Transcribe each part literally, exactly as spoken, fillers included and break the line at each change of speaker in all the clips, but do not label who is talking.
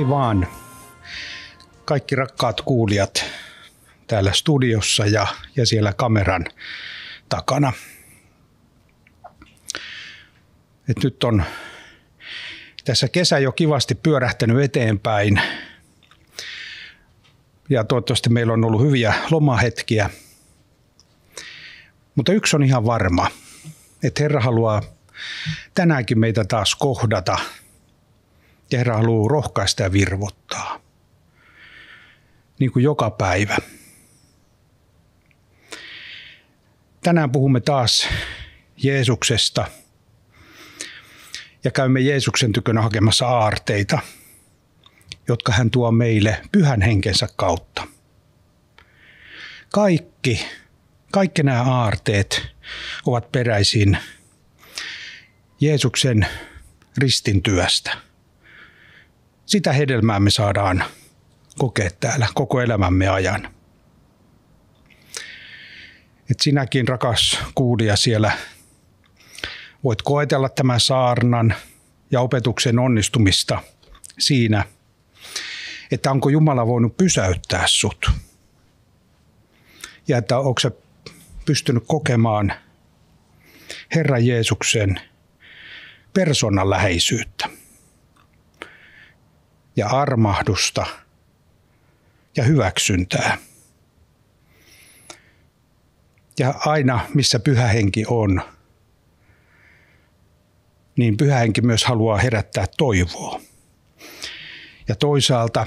Hei vaan kaikki rakkaat kuulijat täällä studiossa ja, ja siellä kameran takana. Et nyt on tässä kesä jo kivasti pyörähtänyt eteenpäin ja toivottavasti meillä on ollut hyviä lomahetkiä. Mutta yksi on ihan varma, että Herra haluaa tänäänkin meitä taas kohdata. Ja Herra haluaa rohkaista ja virvottaa, niin kuin joka päivä. Tänään puhumme taas Jeesuksesta ja käymme Jeesuksen tykönä hakemassa aarteita, jotka hän tuo meille pyhän henkensä kautta. Kaikki, kaikki nämä aarteet ovat peräisin Jeesuksen ristin työstä. Sitä hedelmää me saadaan kokea täällä koko elämämme ajan. Et sinäkin, rakas kuulija, siellä voit koetella tämän saarnan ja opetuksen onnistumista siinä, että onko Jumala voinut pysäyttää sut. Ja että onko sä pystynyt kokemaan Herran Jeesuksen persoonan läheisyyttä. Ja armahdusta ja hyväksyntää. Ja aina, missä Pyhä Henki on, niin Pyhä Henki myös haluaa herättää toivoa. Ja toisaalta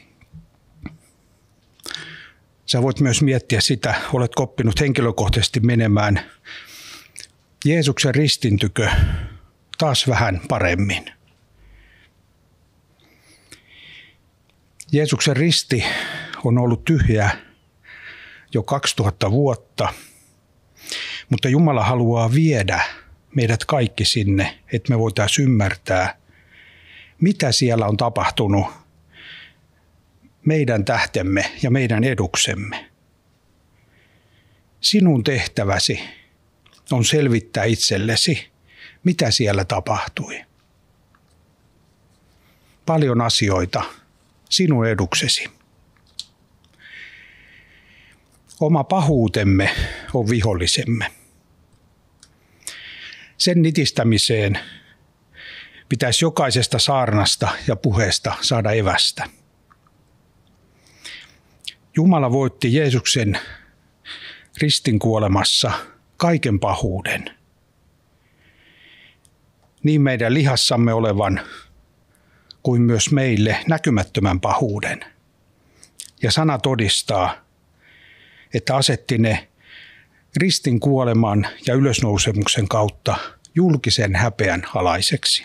sä voit myös miettiä sitä, oletko oppinut henkilökohtaisesti menemään Jeesuksen ristin tykö taas vähän paremmin. Jeesuksen risti on ollut tyhjä jo kaksituhatta vuotta, mutta Jumala haluaa viedä meidät kaikki sinne, että me voitaisiin ymmärtää, mitä siellä on tapahtunut meidän tähtemme ja meidän eduksemme. Sinun tehtäväsi on selvittää itsellesi, mitä siellä tapahtui. Paljon asioita sinun eduksesi. Oma pahuutemme on vihollisemme. Sen nitistämiseen pitäisi jokaisesta saarnasta ja puheesta saada evästä. Jumala voitti Jeesuksen ristin kuolemassa kaiken pahuuden. Niin meidän lihassamme olevan kuin myös meille näkymättömän pahuuden. Ja sana todistaa, että asetti ne ristin kuoleman ja ylösnousemuksen kautta julkisen häpeän alaiseksi.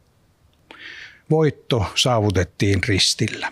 Voitto saavutettiin ristillä.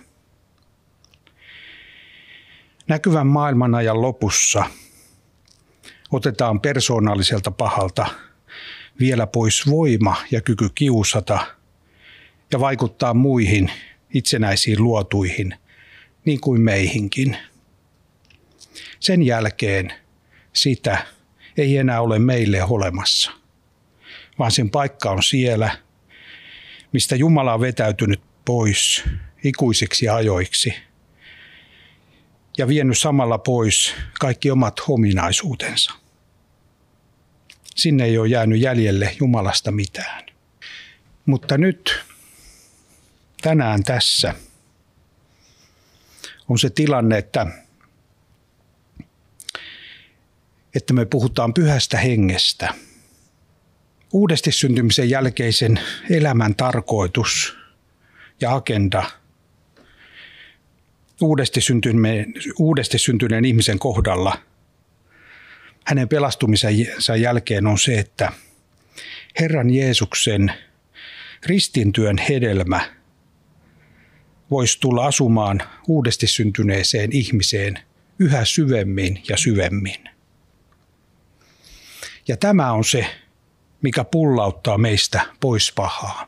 Näkyvän maailmanajan lopussa otetaan persoonalliselta pahalta vielä pois voima ja kyky kiusata ja vaikuttaa muihin itsenäisiin luotuihin, niin kuin meihinkin. Sen jälkeen sitä ei enää ole meille olemassa, vaan sen paikka on siellä, mistä Jumala on vetäytynyt pois ikuisiksi ajoiksi ja vienyt samalla pois kaikki omat ominaisuutensa. Sinne ei ole jäänyt jäljelle Jumalasta mitään. Mutta nyt, tänään tässä, on se tilanne, että, että me puhutaan Pyhästä Hengestä. Uudesti syntymisen jälkeisen elämän tarkoitus ja agenda uudesti syntyneen, uudesti syntyneen ihmisen kohdalla hänen pelastumisensa jälkeen on se, että Herran Jeesuksen ristintyön hedelmä voisi tulla asumaan uudesti syntyneeseen ihmiseen yhä syvemmin ja syvemmin. Ja tämä on se, mikä pullauttaa meistä pois pahaa.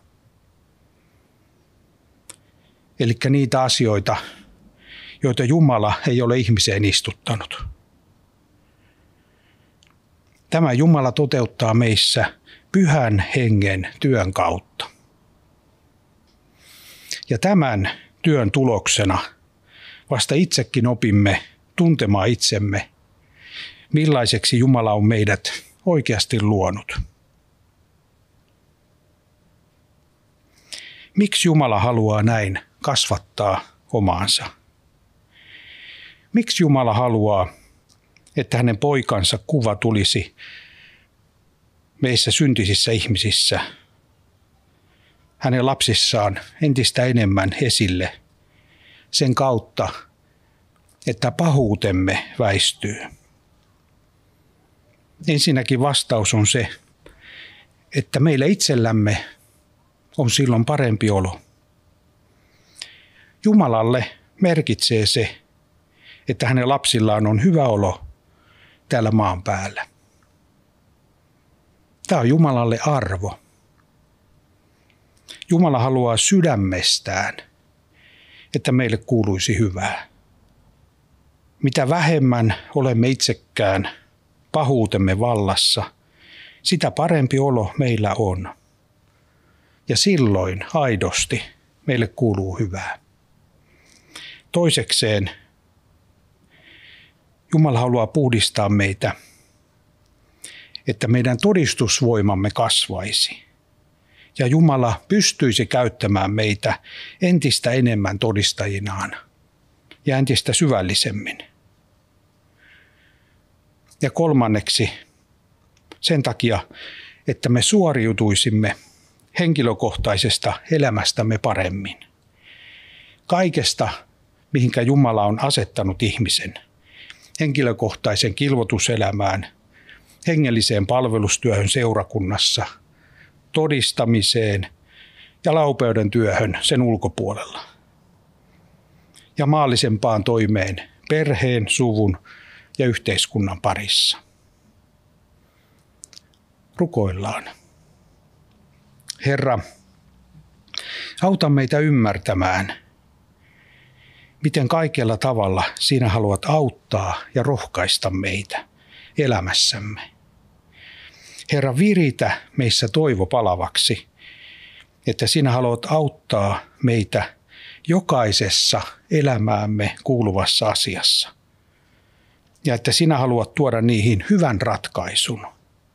Eli niitä asioita, joita Jumala ei ole ihmiseen istuttanut. Tämä Jumala toteuttaa meissä Pyhän Hengen työn kautta. Ja tämän työn tuloksena vasta itsekin opimme tuntemaan itsemme, millaiseksi Jumala on meidät oikeasti luonut. Miksi Jumala haluaa näin kasvattaa omaansa? Miksi Jumala haluaa, että hänen poikansa kuva tulisi meissä syntisissä ihmisissä, hänen lapsissaan entistä enemmän esille sen kautta, että pahuutemme väistyy? Ensinnäkin vastaus on se, että meillä itsellämme on silloin parempi olo. Jumalalle merkitsee se, että hänen lapsillaan on hyvä olo täällä maan päällä. Tämä on Jumalalle arvo. Jumala haluaa sydämestään, että meille kuuluisi hyvää. Mitä vähemmän olemme itsekään pahuutemme vallassa, sitä parempi olo meillä on. Ja silloin aidosti meille kuuluu hyvää. Toisekseen Jumala haluaa puhdistaa meitä, että meidän todistusvoimamme kasvaisi. Ja Jumala pystyisi käyttämään meitä entistä enemmän todistajinaan ja entistä syvällisemmin. Ja kolmanneksi sen takia, että me suoriutuisimme henkilökohtaisesta elämästämme paremmin. Kaikesta, mihinkä Jumala on asettanut ihmisen, henkilökohtaisen kilvotuselämään, hengelliseen palvelustyöhön seurakunnassa, todistamiseen ja laupeuden työhön sen ulkopuolella. Ja maallisempaan toimeen perheen, suvun ja yhteiskunnan parissa. Rukoillaan. Herra, auta meitä ymmärtämään, miten kaikella tavalla sinä haluat auttaa ja rohkaista meitä elämässämme. Herra, viritä meissä toivo palavaksi, että sinä haluat auttaa meitä jokaisessa elämäämme kuuluvassa asiassa. Ja että sinä haluat tuoda niihin hyvän ratkaisun.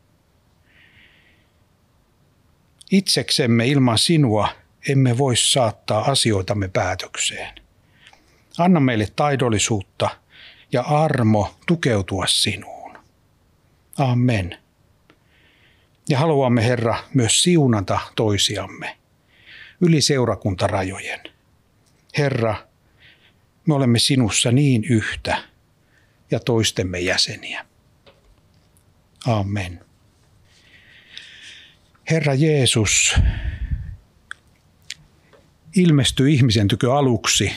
Itseksemme ilman sinua emme voi saattaa asioitamme päätökseen. Anna meille taidollisuutta ja armo tukeutua sinuun. Amen. Ja haluamme, Herra, myös siunata toisiamme yli seurakuntarajojen. Herra, me olemme sinussa niin yhtä ja toistemme jäseniä. Amen. Herra Jeesus ilmestyi ihmisen tykö aluksi,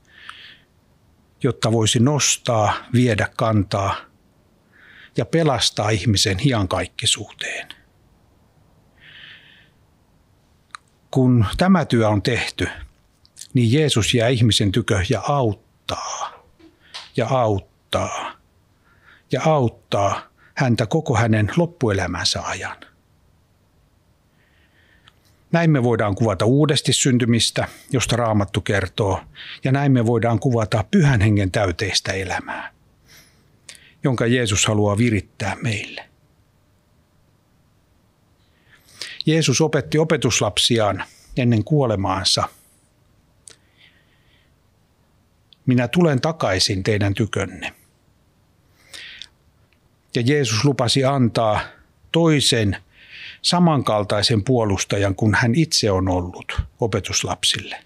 jotta voisi nostaa, viedä kantaa ja pelastaa ihmisen iankaikkisuuteen. Kun tämä työ on tehty, niin Jeesus jää ihmisen tykö ja auttaa ja auttaa ja auttaa häntä koko hänen loppuelämänsä ajan. Näin me voidaan kuvata uudesti syntymistä, josta Raamattu kertoo, ja näin me voidaan kuvata Pyhän Hengen täyteistä elämää, jonka Jeesus haluaa virittää meille. Jeesus opetti opetuslapsiaan ennen kuolemaansa. Minä tulen takaisin teidän tykönne. Ja Jeesus lupasi antaa toisen samankaltaisen puolustajan kuin hän itse on ollut opetuslapsille.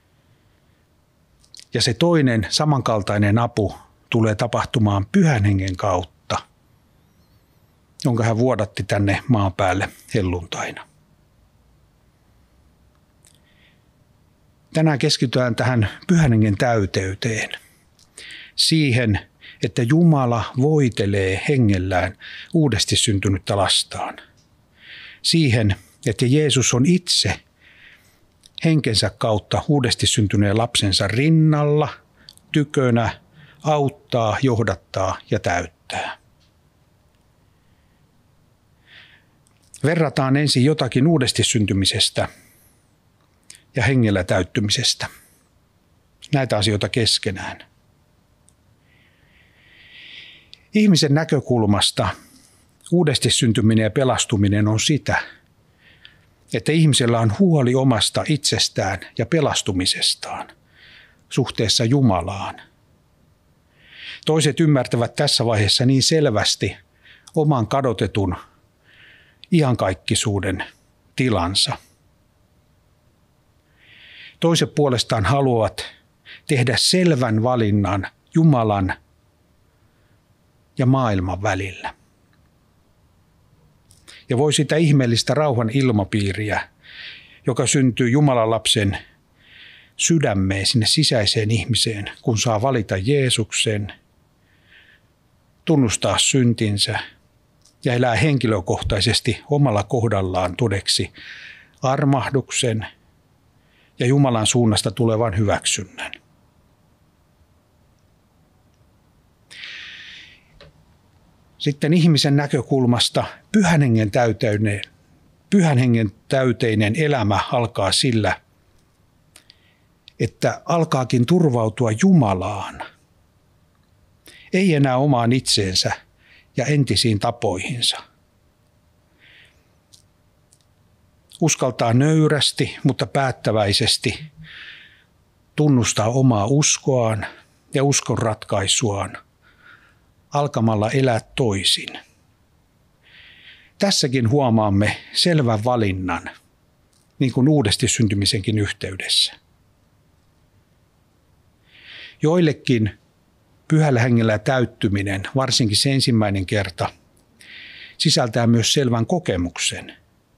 Ja se toinen samankaltainen apu tulee tapahtumaan Pyhän Hengen kautta, jonka hän vuodatti tänne maan päälle helluntaina. Tänään keskitytään tähän Pyhän Hengen täyteyteen, siihen, että Jumala voitelee hengellään uudesti syntynyttä lastaan. Siihen, että Jeesus on itse henkensä kautta uudesti syntyneen lapsensa rinnalla, tykönä, auttaa, johdattaa ja täyttää. Verrataan ensin jotakin uudesti syntymisestä ja hengellä täyttymisestä. näitä asioita keskenään. Ihmisen näkökulmasta uudesti syntyminen ja pelastuminen on sitä, että ihmisellä on huoli omasta itsestään ja pelastumisestaan suhteessa Jumalaan. Toiset ymmärtävät tässä vaiheessa niin selvästi oman kadotetun iankaikkisuuden tilansa. Toiset puolestaan haluavat tehdä selvän valinnan Jumalan ja maailman välillä. Ja voi sitä ihmeellistä rauhan ilmapiiriä, joka syntyy Jumalan lapsen sydämeen, sinne sisäiseen ihmiseen, kun saa valita Jeesuksen, tunnustaa syntinsä ja elää henkilökohtaisesti omalla kohdallaan todeksi armahduksen ja Jumalan suunnasta tulevan hyväksynnän. Sitten ihmisen näkökulmasta pyhän hengen täyteinen, pyhän hengen täyteinen elämä alkaa sillä, että alkaakin turvautua Jumalaan. Ei enää omaan itseensä ja entisiin tapoihinsa. Uskaltaa nöyrästi, mutta päättäväisesti tunnustaa omaa uskoaan ja uskon ratkaisuaan alkamalla elää toisin. Tässäkin huomaamme selvän valinnan, niin kuin uudesti syntymisenkin yhteydessä. Joillekin pyhällä hengellä täyttyminen, varsinkin se ensimmäinen kerta, sisältää myös selvän kokemuksen.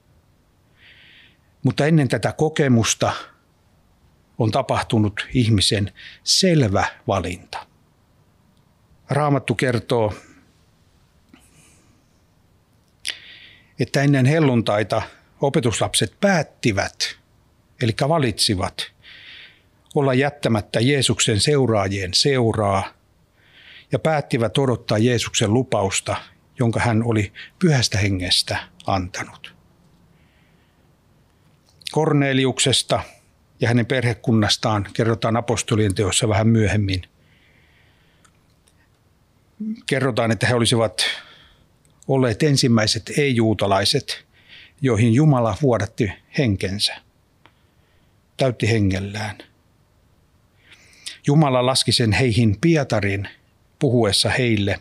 Mutta ennen tätä kokemusta on tapahtunut ihmisen selvä valinta. Raamattu kertoo, että ennen helluntaita opetuslapset päättivät, eli valitsivat, olla jättämättä Jeesuksen seuraajien seuraa ja päättivät odottaa Jeesuksen lupausta, jonka hän oli pyhästä hengestä antanut. Korneliuksesta ja hänen perhekunnastaan kerrotaan apostolien teossa vähän myöhemmin. Kerrotaan, että he olisivat olleet ensimmäiset ei-juutalaiset, joihin Jumala vuodatti henkensä, täytti hengellään. Jumala laski sen heihin Pietarin puhuessa heille,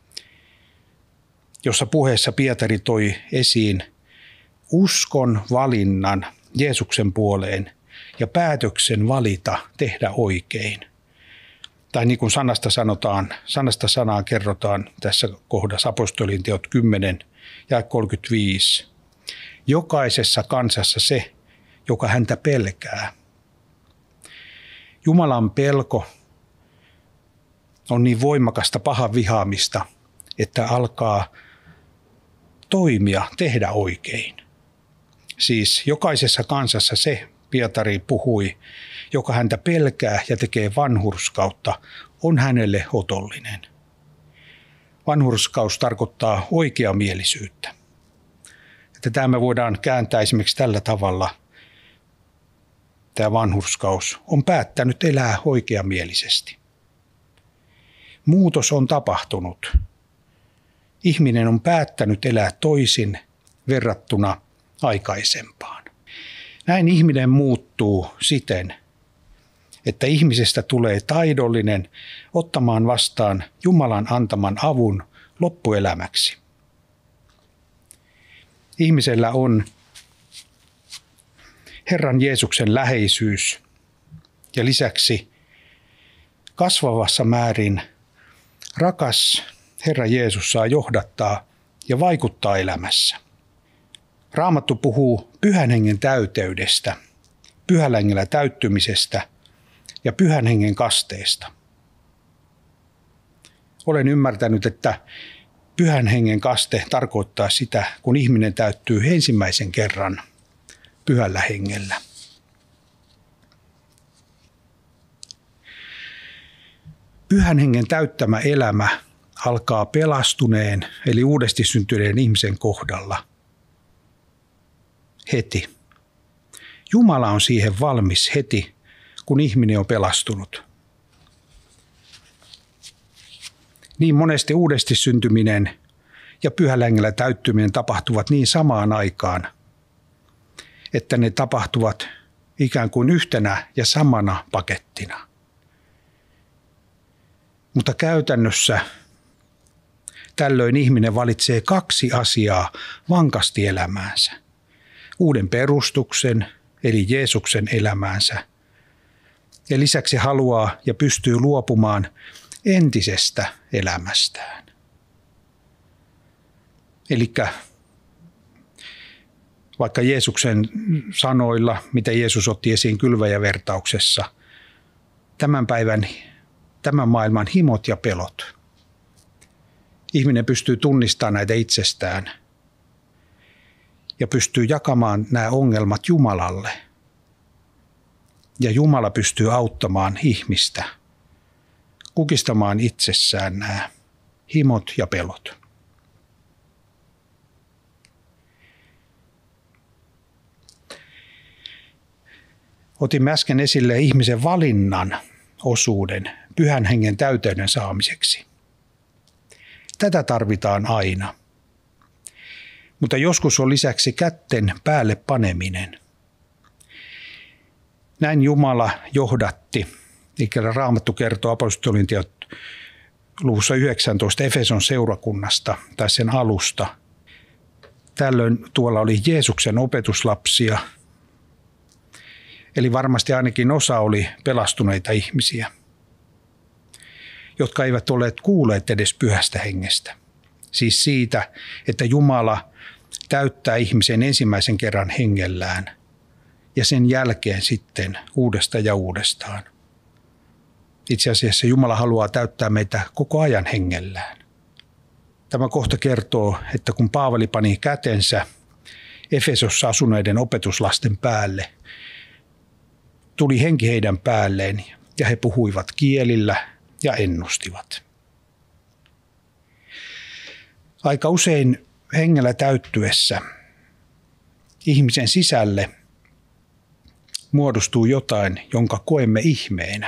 jossa puheessa Pietari toi esiin uskon valinnan Jeesuksen puoleen ja päätöksen valita tehdä oikein. Tai niin kuin sanasta sanotaan, sanasta sanaan kerrotaan tässä kohdassa apostolien teot kymmenen ja kolmekymmentäviisi. Jokaisessa kansassa se, joka häntä pelkää. Jumalan pelko on niin voimakasta pahan vihaamista, että alkaa toimia, tehdä oikein. Siis jokaisessa kansassa se, Pietari puhui, joka häntä pelkää ja tekee vanhurskautta, on hänelle otollinen. Vanhurskaus tarkoittaa oikeamielisyyttä. Että tämä me voidaan kääntää esimerkiksi tällä tavalla. Tämä vanhurskaus on päättänyt elää oikeamielisesti. Muutos on tapahtunut. Ihminen on päättänyt elää toisin verrattuna aikaisempaan. Näin ihminen muuttuu siten, että ihmisestä tulee taidollinen ottamaan vastaan Jumalan antaman avun loppuelämäksi. Ihmisellä on Herran Jeesuksen läheisyys ja lisäksi kasvavassa määrin rakas Herra Jeesus saa johdattaa ja vaikuttaa elämässä. Raamattu puhuu pyhän hengen täyteydestä, pyhällä hengellä täyttymisestä ja pyhän hengen kasteesta. Olen ymmärtänyt, että pyhän hengen kaste tarkoittaa sitä, kun ihminen täyttyy ensimmäisen kerran pyhällä hengellä. Pyhän hengen täyttämä elämä alkaa pelastuneen eli uudesti syntyneen ihmisen kohdalla heti. Jumala on siihen valmis heti, kun ihminen on pelastunut. Niin monesti uudesti syntyminen ja Pyhällä Hengellä täyttyminen tapahtuvat niin samaan aikaan, että ne tapahtuvat ikään kuin yhtenä ja samana pakettina. Mutta käytännössä tällöin ihminen valitsee kaksi asiaa vankasti elämäänsä. Uuden perustuksen, eli Jeesuksen elämäänsä. Ja lisäksi haluaa ja pystyy luopumaan entisestä elämästään. Eli vaikka Jeesuksen sanoilla, mitä Jeesus otti esiin kylväjävertauksessa, tämän päivän, tämän maailman himot ja pelot. Ihminen pystyy tunnistamaan näitä itsestään ja pystyy jakamaan nämä ongelmat Jumalalle. Ja Jumala pystyy auttamaan ihmistä kukistamaan itsessään nämä himot ja pelot. Otimme äsken esille ihmisen valinnan osuuden Pyhän Hengen täyteyden saamiseksi. Tätä tarvitaan aina. Mutta joskus on lisäksi kätten päälle paneminen. Näin Jumala johdatti, eli Raamattu kertoo apostolien teot luvussa yhdeksäntoista Efeson seurakunnasta tai sen alusta. Tällöin tuolla oli Jeesuksen opetuslapsia, eli varmasti ainakin osa oli pelastuneita ihmisiä, jotka eivät olleet kuulleet edes Pyhästä Hengestä. Siis siitä, että Jumala täyttää ihmisen ensimmäisen kerran hengellään ja sen jälkeen sitten uudestaan ja uudestaan. Itse asiassa Jumala haluaa täyttää meitä koko ajan hengellään. Tämä kohta kertoo, että kun Paavali pani kätensä Efesossa asuneiden opetuslasten päälle, tuli henki heidän päälleen ja he puhuivat kielillä ja ennustivat. Aika usein hengellä täyttyessä ihmisen sisälle muodostuu jotain, jonka koemme ihmeenä.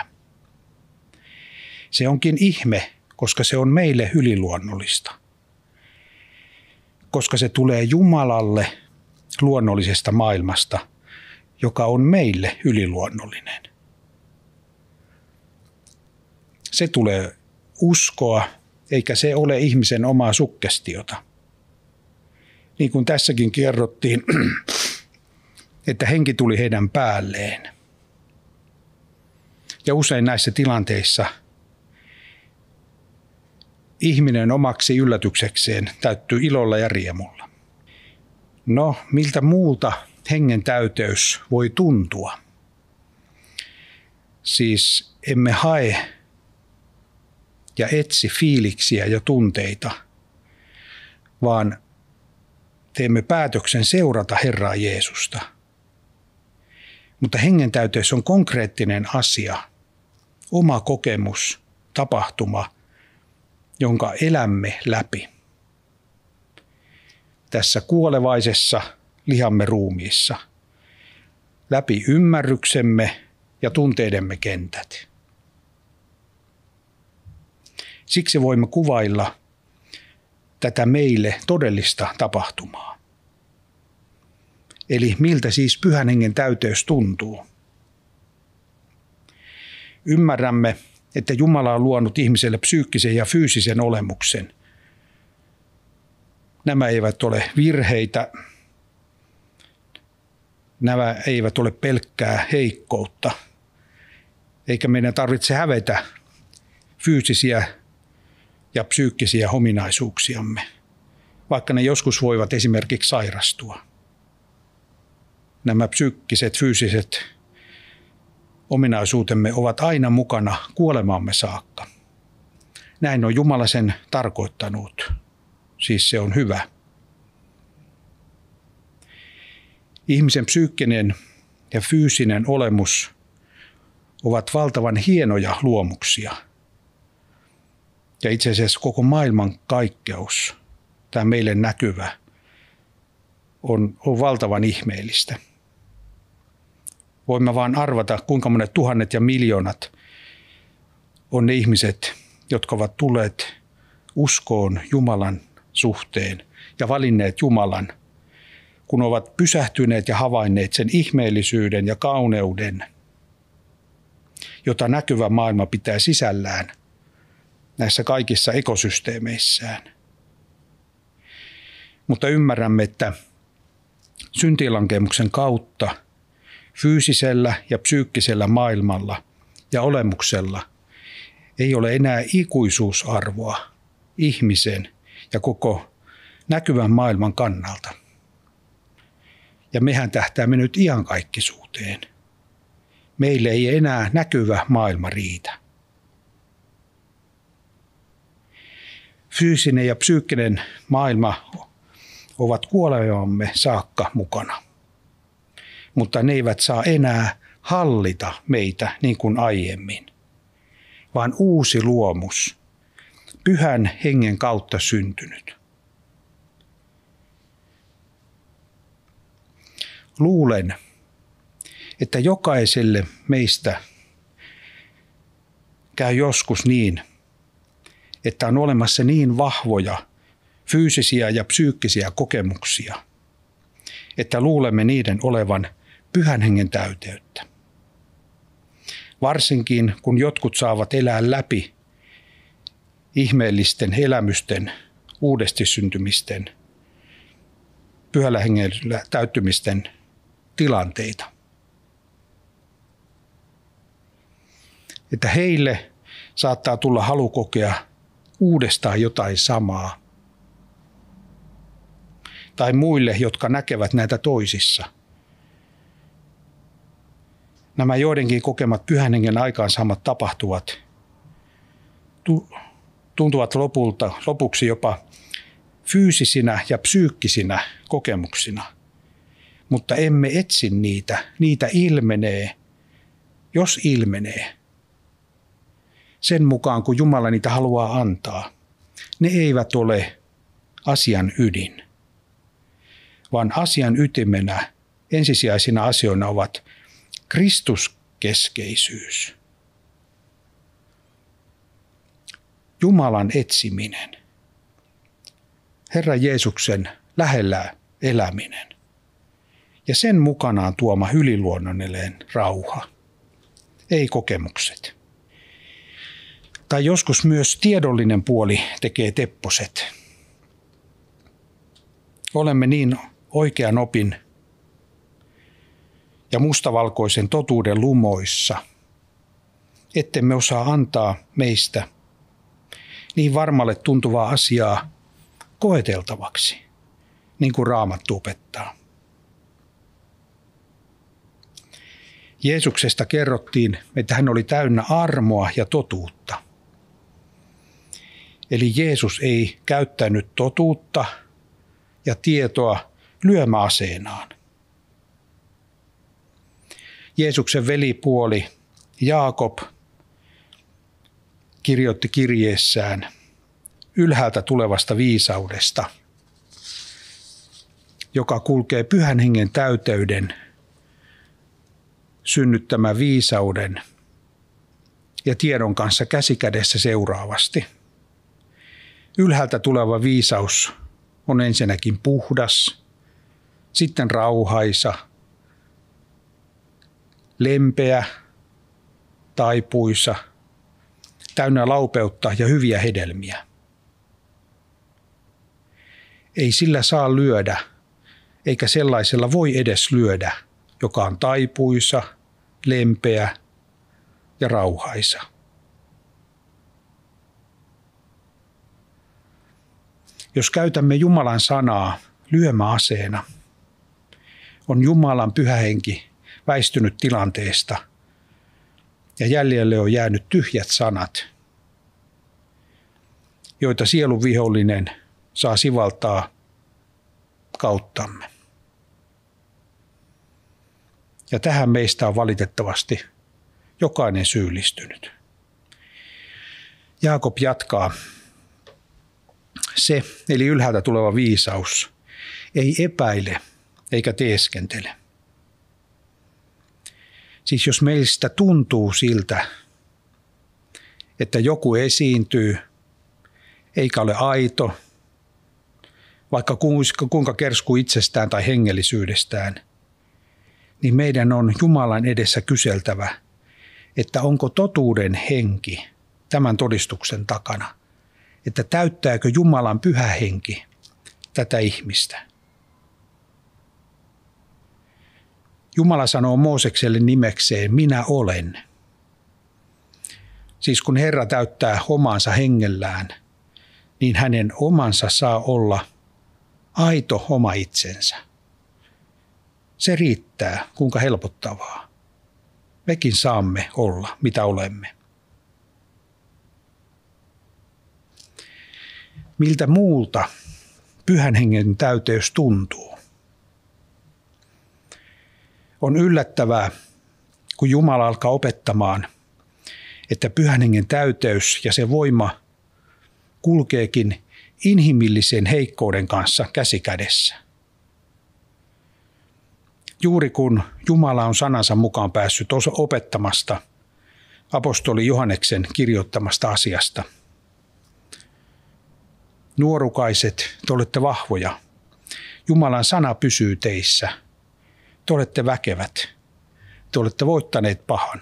Se onkin ihme, koska se on meille yliluonnollista. Koska se tulee Jumalalle luonnollisesta maailmasta, joka on meille yliluonnollinen. Se tulee uskoa, eikä se ole ihmisen omaa suggestiota. Niin kuin tässäkin kerrottiin, että henki tuli heidän päälleen. Ja usein näissä tilanteissa ihminen omaksi yllätyksekseen täyttyy ilolla ja riemulla. No, miltä muulta hengen täyteys voi tuntua? Siis emme hae ja etsi fiiliksiä ja tunteita, vaan teemme päätöksen seurata Herraa Jeesusta. Mutta hengen täyteys on konkreettinen asia, oma kokemus, tapahtuma, jonka elämme läpi. Tässä kuolevaisessa lihamme ruumiissa, läpi ymmärryksemme ja tunteidemme kentät. Siksi voimme kuvailla tätä meille todellista tapahtumaa. Eli miltä siis Pyhän Hengen täyteys tuntuu. Ymmärrämme, että Jumala on luonut ihmiselle psyykkisen ja fyysisen olemuksen. Nämä eivät ole virheitä. Nämä eivät ole pelkkää heikkoutta. Eikä meidän tarvitse hävetä fyysisiä ja psyykkisiä ominaisuuksiamme, vaikka ne joskus voivat esimerkiksi sairastua. Nämä psyykkiset, fyysiset ominaisuutemme ovat aina mukana kuolemamme saakka. Näin on Jumala sen tarkoittanut, siis se on hyvä. Ihmisen psyykkinen ja fyysinen olemus ovat valtavan hienoja luomuksia. Ja itse asiassa koko maailman kaikkeus, tämä meille näkyvä, on, on valtavan ihmeellistä. Voimme vaan arvata, kuinka monet tuhannet ja miljoonat on ne ihmiset, jotka ovat tulleet uskoon Jumalan suhteen ja valinneet Jumalan, kun ovat pysähtyneet ja havainneet sen ihmeellisyyden ja kauneuden, jota näkyvä maailma pitää sisällään näissä kaikissa ekosysteemeissään. Mutta ymmärrämme, että syntilankemuksen kautta fyysisellä ja psyykkisellä maailmalla ja olemuksella ei ole enää ikuisuusarvoa ihmisen ja koko näkyvän maailman kannalta. Ja mehän tähtäämme nyt iankaikkisuuteen. Meille ei enää näkyvä maailma riitä. Fyysinen ja psyykkinen maailma ovat kuolemamme saakka mukana, mutta ne eivät saa enää hallita meitä niin kuin aiemmin, vaan uusi luomus, Pyhän Hengen kautta syntynyt. Luulen, että jokaiselle meistä käy joskus niin, että on olemassa niin vahvoja fyysisiä ja psyykkisiä kokemuksia, että luulemme niiden olevan Pyhän Hengen täyteyttä. Varsinkin kun jotkut saavat elää läpi ihmeellisten elämysten, uudesti syntymisten, Pyhällä Hengellä täyttymisten tilanteita. Että heille saattaa tulla halu kokea uudestaan jotain samaa. Tai muille, jotka näkevät näitä toisissa. Nämä joidenkin kokemat Pyhän Hengen aikaansaamat tapahtuvat tuntuvat lopulta, lopuksi jopa fyysisinä ja psyykkisinä kokemuksina. Mutta emme etsi niitä. Niitä ilmenee, jos ilmenee. Sen mukaan, kun Jumala niitä haluaa antaa. Ne eivät ole asian ydin, vaan asian ytimenä ensisijaisina asioina ovat Kristuskeskeisyys, Jumalan etsiminen, Herran Jeesuksen lähellä eläminen ja sen mukanaan tuoma yliluonnollinen rauha, ei kokemukset. Tai joskus myös tiedollinen puoli tekee tepposet. Olemme niin oikean opin ja mustavalkoisen totuuden lumoissa, ettemme osaa antaa meistä niin varmalle tuntuvaa asiaa koeteltavaksi, niin kuin Raamattu opettaa. Jeesuksesta kerrottiin, että hän oli täynnä armoa ja totuutta. Eli Jeesus ei käyttänyt totuutta ja tietoa lyömäaseenaan. Jeesuksen velipuoli Jaakob kirjoitti kirjeessään ylhäältä tulevasta viisaudesta, joka kulkee Pyhän Hengen täyteyden synnyttämän viisauden ja tiedon kanssa käsikädessä seuraavasti. Ylhäältä tuleva viisaus on ensinnäkin puhdas, sitten rauhaisa, lempeä, taipuisa, täynnä laupeutta ja hyviä hedelmiä. Ei sillä saa lyödä, eikä sellaisella voi edes lyödä, joka on taipuisa, lempeä ja rauhaisa. Jos käytämme Jumalan sanaa lyömäaseena, on Jumalan Pyhä Henki väistynyt tilanteesta ja jäljelle on jäänyt tyhjät sanat, joita sielun vihollinen saa sivaltaa kauttamme. Ja tähän meistä on valitettavasti jokainen syyllistynyt. Jaakob jatkaa. Se, eli ylhäältä tuleva viisaus, ei epäile eikä teeskentele. Siis jos meistä tuntuu siltä, että joku esiintyy, eikä ole aito, vaikka kuinka kerskuu itsestään tai hengellisyydestään, niin meidän on Jumalan edessä kyseltävä, että onko totuuden henki tämän todistuksen takana, että täyttääkö Jumalan pyhä henki tätä ihmistä. Jumala sanoo Moosekselle nimekseen, minä olen. Siis kun Herra täyttää omansa hengellään, niin hänen omansa saa olla aito oma itsensä. Se riittää, kuinka helpottavaa. Mekin saamme olla, mitä olemme. Miltä muulta pyhän hengen täyteys tuntuu? On yllättävää, kun Jumala alkaa opettamaan, että pyhän hengen täyteys ja se voima kulkeekin inhimillisen heikkouden kanssa käsi kädessä. Juuri kun Jumala on sanansa mukaan päässyt opettamasta apostoli Johanneksen kirjoittamasta asiasta. Nuorukaiset, te olette vahvoja. Jumalan sana pysyy teissä. Te olette väkevät. Te olette voittaneet pahan.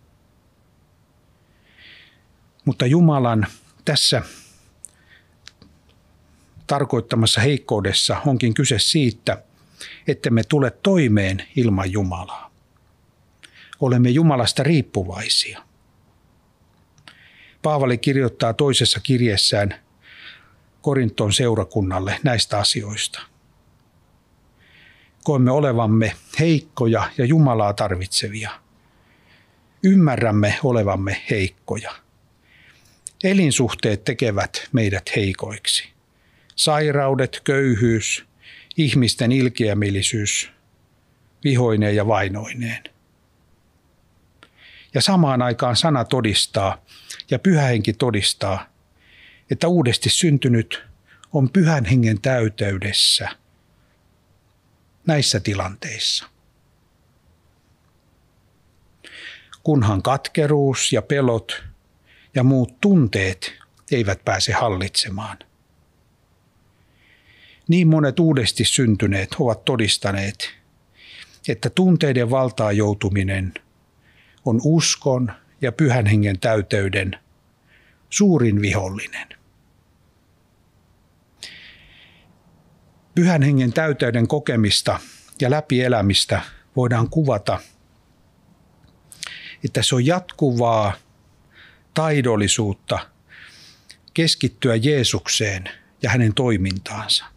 Mutta Jumalan tässä tarkoittamassa heikkoudessa onkin kyse siitä, että me tule toimeen ilman Jumalaa. Olemme Jumalasta riippuvaisia. Paavali kirjoittaa toisessa kirjeessään Korinton seurakunnalle näistä asioista. Koemme olevamme heikkoja ja Jumalaa tarvitsevia. Ymmärrämme olevamme heikkoja. Elinsuhteet tekevät meidät heikoiksi. Sairaudet, köyhyys, ihmisten ilkeämielisyys, vihoineen ja vainoineen. Ja samaan aikaan sana todistaa ja Pyhä Henki todistaa, että uudesti syntynyt on Pyhän Hengen täyteydessä näissä tilanteissa. Kunhan katkeruus ja pelot ja muut tunteet eivät pääse hallitsemaan. Niin monet uudesti syntyneet ovat todistaneet, että tunteiden valtaan joutuminen on uskon ja Pyhän Hengen täyteyden suurin vihollinen. Pyhän Hengen täyteyden kokemista ja läpielämistä voidaan kuvata, että se on jatkuvaa taidollisuutta keskittyä Jeesukseen ja hänen toimintaansa.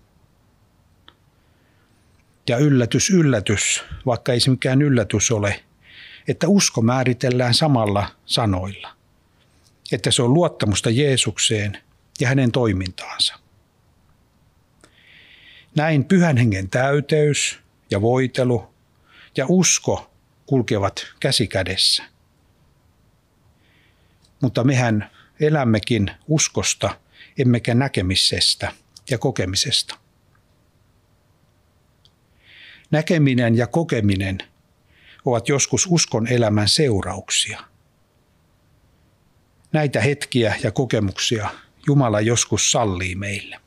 Ja yllätys, yllätys, vaikka ei se mikään yllätys ole, että usko määritellään samalla sanoilla. Että se on luottamusta Jeesukseen ja hänen toimintaansa. Näin Pyhän Hengen täyteys ja voitelu ja usko kulkevat käsi kädessä. Mutta mehän elämmekin uskosta, emmekä näkemisestä ja kokemisesta. Näkeminen ja kokeminen ovat joskus uskon elämän seurauksia. Näitä hetkiä ja kokemuksia Jumala joskus sallii meille.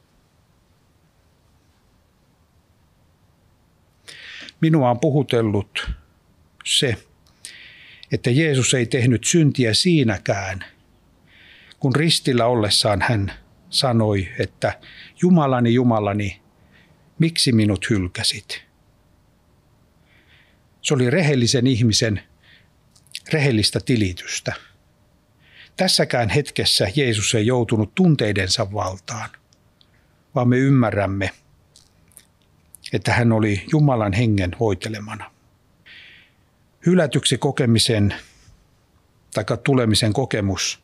Minua on puhutellut se, että Jeesus ei tehnyt syntiä siinäkään, kun ristillä ollessaan hän sanoi, että Jumalani, Jumalani, miksi minut hylkäsit? Se oli rehellisen ihmisen rehellistä tilitystä. Tässäkään hetkessä Jeesus ei joutunut tunteidensa valtaan, vaan me ymmärrämme, että hän oli Jumalan hengen hoitelemana. Hylätyksi kokemisen tai tulemisen kokemus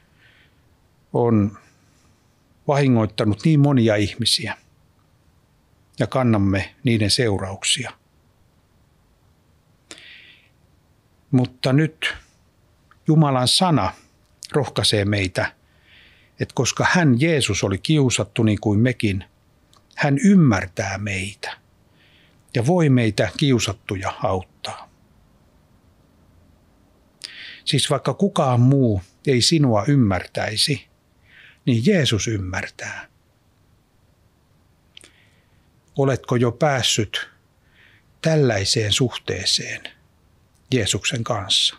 on vahingoittanut niin monia ihmisiä ja kannamme niiden seurauksia. Mutta nyt Jumalan sana rohkaisee meitä, että koska hän Jeesus oli kiusattu niin kuin mekin, hän ymmärtää meitä ja voi meitä kiusattuja auttaa. Siis vaikka kukaan muu ei sinua ymmärtäisi, niin Jeesus ymmärtää. Oletko jo päässyt tällaiseen suhteeseen Jeesuksen kanssa?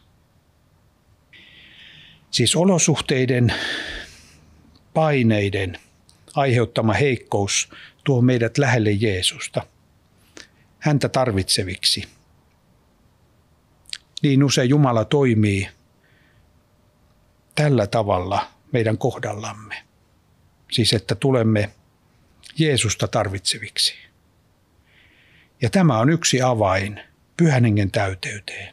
Siis olosuhteiden, paineiden aiheuttama heikkous tuo meidät lähelle Jeesusta, häntä tarvitseviksi. Niin usein Jumala toimii tällä tavalla meidän kohdallamme. Siis että tulemme Jeesusta tarvitseviksi. Ja tämä on yksi avain Pyhän Hengen täyteyteen.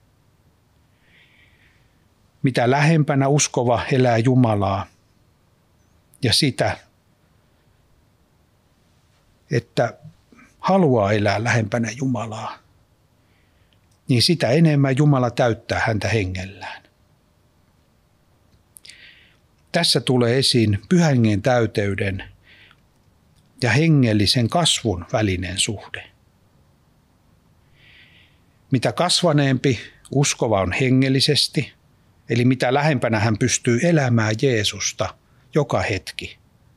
Mitä lähempänä uskova elää Jumalaa ja sitä, että haluaa elää lähempänä Jumalaa, niin sitä enemmän Jumala täyttää häntä hengellään. Tässä tulee esiin Pyhän Hengen täyteyden ja hengellisen kasvun välinen suhde. Mitä kasvaneempi uskova on hengellisesti, eli mitä lähempänä hän pystyy elämään Jeesusta joka hetki,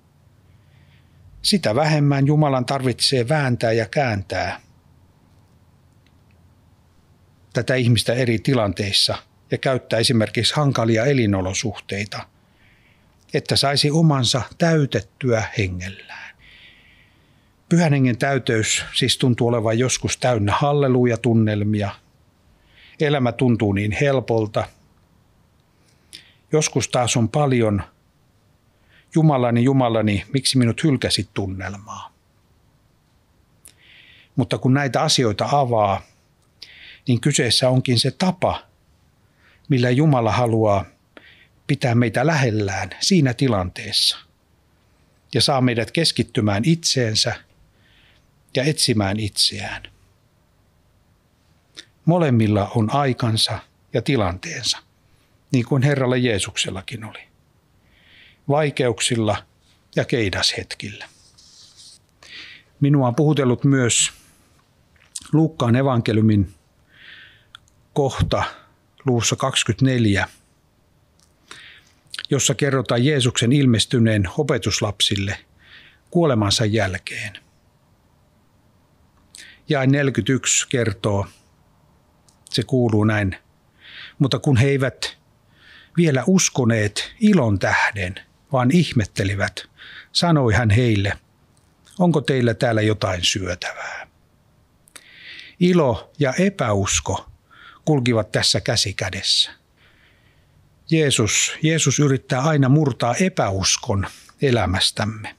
sitä vähemmän Jumalan tarvitsee vääntää ja kääntää tätä ihmistä eri tilanteissa ja käyttää esimerkiksi hankalia elinolosuhteita, että saisi omansa täytettyä hengellään. Pyhän Hengen täyteys siis tuntuu olevan joskus täynnä halleluja-tunnelmia. Elämä tuntuu niin helpolta. Joskus taas on paljon Jumalani, Jumalani, miksi minut hylkäsit tunnelmaa. Mutta kun näitä asioita avaa, niin kyseessä onkin se tapa, millä Jumala haluaa pitää meitä lähellään siinä tilanteessa ja saa meidät keskittymään itseensä ja etsimään itseään. Molemmilla on aikansa ja tilanteensa, niin kuin Herralla Jeesuksellakin oli. Vaikeuksilla ja keidashetkillä. Minua on puhutellut myös Luukkaan evankeliumin kohta luvussa kaksikymmentäneljä, jossa kerrotaan Jeesuksen ilmestyneen opetuslapsille kuolemansa jälkeen. Jae neljäkymmentäyksi kertoo, se kuuluu näin, mutta kun he eivät vielä uskoneet ilon tähden, vaan ihmettelivät, sanoi hän heille, onko teillä täällä jotain syötävää? Ilo ja epäusko kulkivat tässä käsi kädessä. Jeesus, Jeesus yrittää aina murtaa epäuskon elämästämme.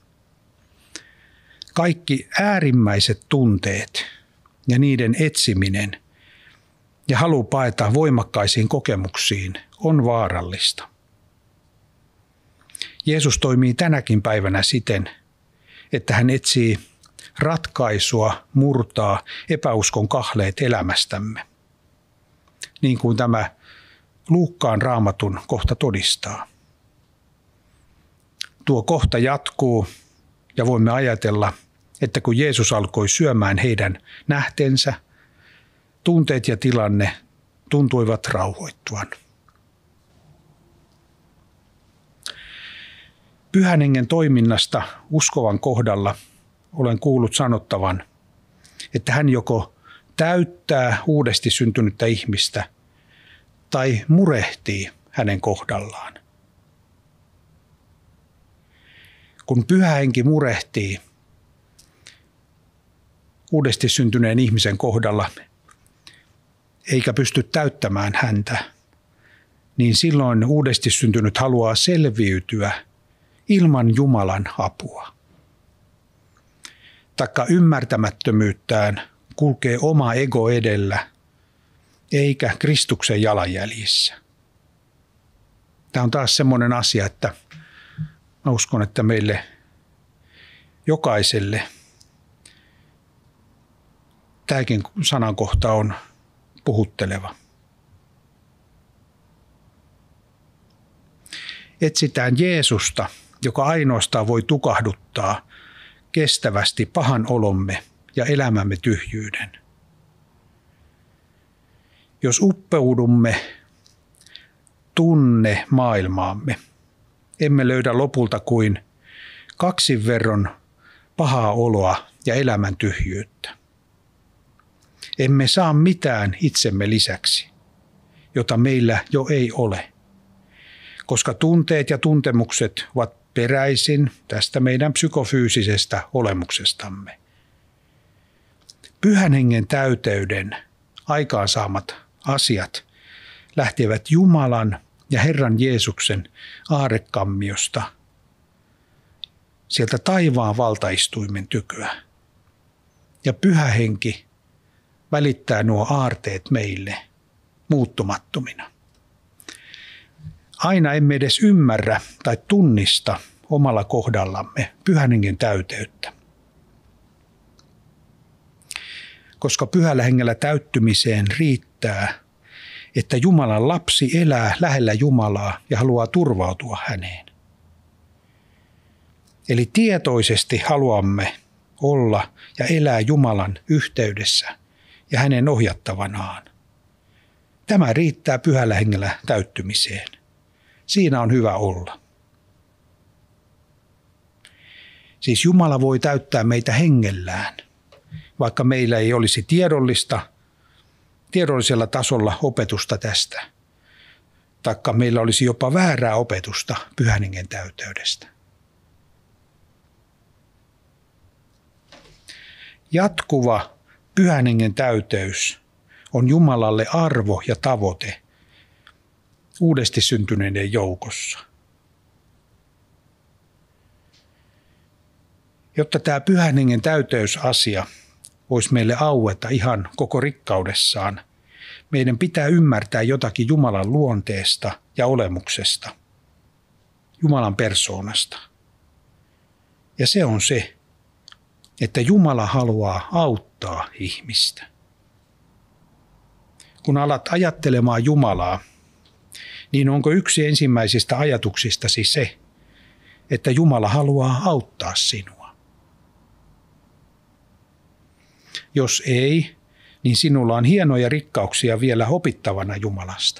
Kaikki äärimmäiset tunteet ja niiden etsiminen ja halu paeta voimakkaisiin kokemuksiin on vaarallista. Jeesus toimii tänäkin päivänä siten, että hän etsii ratkaisua murtaa epäuskon kahleet elämästämme, niin kuin tämä Luukkaan raamatun kohta todistaa. Tuo kohta jatkuu ja voimme ajatella, että kun Jeesus alkoi syömään heidän nähtensä, tunteet ja tilanne tuntuivat rauhoittuvan. Pyhän Hengen toiminnasta uskovan kohdalla olen kuullut sanottavan, että hän joko täyttää uudesti syntynyttä ihmistä tai murehtii hänen kohdallaan. Kun Pyhä Henki murehtii uudesti syntyneen ihmisen kohdalla eikä pysty täyttämään häntä, niin silloin uudesti syntynyt haluaa selviytyä ilman Jumalan apua. Taikka ymmärtämättömyyttään kulkee oma ego edellä, eikä Kristuksen jalanjäljissä. Tämä on taas semmoinen asia, että mä uskon, että meille jokaiselle tämäkin sanankohta on puhutteleva. Etsitään Jeesusta, joka ainoastaan voi tukahduttaa kestävästi pahan olomme ja elämämme tyhjyyden. Jos uppeudumme tunne maailmaamme. Emme löydä lopulta kuin kaksin verran pahaa oloa ja elämän tyhjyyttä. Emme saa mitään itsemme lisäksi, jota meillä jo ei ole, koska tunteet ja tuntemukset ovat peräisin tästä meidän psykofyysisestä olemuksestamme. Pyhän hengen täyteyden aikaansaamat asiat lähtevät Jumalan ja Herran Jeesuksen aarrekammiosta, sieltä taivaan valtaistuimen tyköä. Ja Pyhä Henki välittää nuo aarteet meille muuttumattomina. Aina emme edes ymmärrä tai tunnista omalla kohdallamme Pyhän Hengen täyteyttä. Koska Pyhällä Hengellä täyttymiseen riittää, että Jumalan lapsi elää lähellä Jumalaa ja haluaa turvautua häneen. Eli tietoisesti haluamme olla ja elää Jumalan yhteydessä ja hänen ohjattavanaan. Tämä riittää Pyhällä Hengellä täyttymiseen. Siinä on hyvä olla. Siis Jumala voi täyttää meitä hengellään, vaikka meillä ei olisi tiedollista, tiedollisella tasolla opetusta tästä, taikka meillä olisi jopa väärää opetusta Pyhän Hengen täyteydestä. Jatkuva Pyhän Hengen täyteys on Jumalalle arvo ja tavoite uudesti syntyneiden joukossa. Jotta tämä Pyhän Hengen täyteysasia voisi meille aueta ihan koko rikkaudessaan, meidän pitää ymmärtää jotakin Jumalan luonteesta ja olemuksesta, Jumalan persoonasta. Ja se on se, että Jumala haluaa auttaa ihmistä. Kun alat ajattelemaan Jumalaa, niin onko yksi ensimmäisistä ajatuksistasi se, että Jumala haluaa auttaa sinua? Jos ei, niin sinulla on hienoja rikkauksia vielä opittavana Jumalasta.